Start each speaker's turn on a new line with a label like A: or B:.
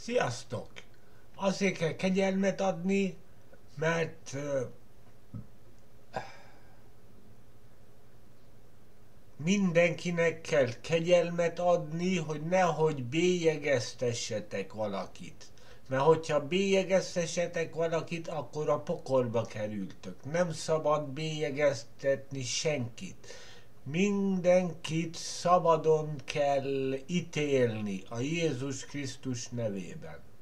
A: Sziasztok! Azért kell kegyelmet adni, mert mindenkinek kell kegyelmet adni, hogy nehogy bélyegeztessetek valakit. Mert hogyha bélyegeztessetek valakit, akkor a pokolba kerültök. Nem szabad bélyegeztetni senkit. Mindenkit szabadon kell ítélni a Jézus Krisztus nevében.